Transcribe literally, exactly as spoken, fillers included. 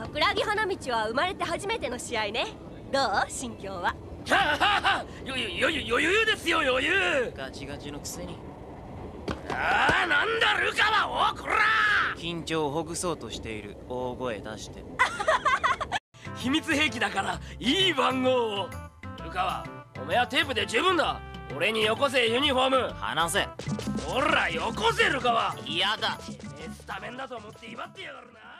桜木花道は生まれて初めての試合ね。どう心境は？ ははは余裕余裕余裕ですよ余裕。 ガチガチのくせに。 ああなんだルカは。おこら緊張をほぐそうとしている。大声出して秘密兵器だからいい番号を。ルカはおめはテープで十分だ。俺によこせユニフォーム。 話せ。 ほらよこせルカは。 嫌だ。 スタメンだと思って威張ってやがるな。